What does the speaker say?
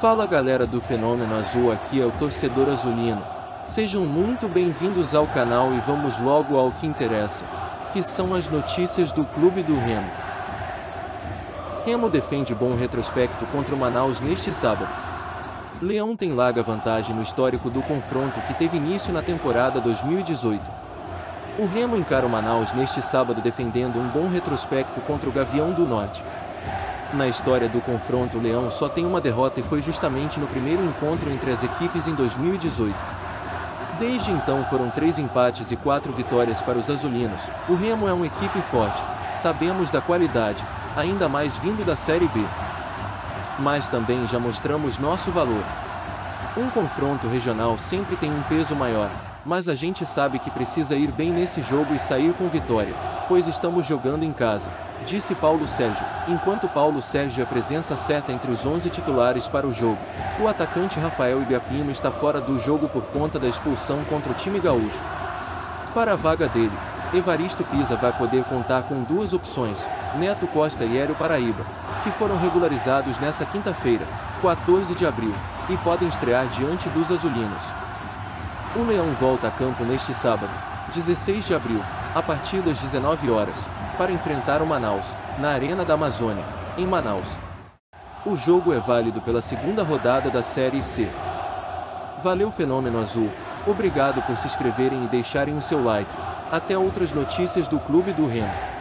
Fala galera do Fenômeno Azul, aqui é o torcedor azulino. Sejam muito bem-vindos ao canal e vamos logo ao que interessa, que são as notícias do clube do Remo. Remo defende bom retrospecto contra o Manaus neste sábado. Leão tem larga vantagem no histórico do confronto que teve início na temporada 2018. O Remo encara o Manaus neste sábado defendendo um bom retrospecto contra o Gavião do Norte. Na história do confronto, o Leão só tem uma derrota e foi justamente no primeiro encontro entre as equipes em 2018. Desde então foram 3 empates e 4 vitórias para os azulinos. O Remo é uma equipe forte, sabemos da qualidade, ainda mais vindo da Série B. Mas também já mostramos nosso valor. Um confronto regional sempre tem um peso maior, mas a gente sabe que precisa ir bem nesse jogo e sair com vitória, pois estamos jogando em casa, disse Paulo Sérgio, enquanto Paulo Sérgio é presença certa entre os 11 titulares para o jogo. O atacante Rafael Ibiapino está fora do jogo por conta da expulsão contra o time gaúcho. Para a vaga dele, Evaristo Pisa vai poder contar com 2 opções, Neto Costa e Hélio Paraíba, que foram regularizados nesta quinta-feira, 14 de abril, e podem estrear diante dos azulinos. O Leão volta a campo neste sábado, 16 de abril, a partir das 19 horas, para enfrentar o Manaus, na Arena da Amazônia, em Manaus. O jogo é válido pela segunda rodada da Série C. Valeu Fenômeno Azul, obrigado por se inscreverem e deixarem o seu like. Até outras notícias do Clube do Remo.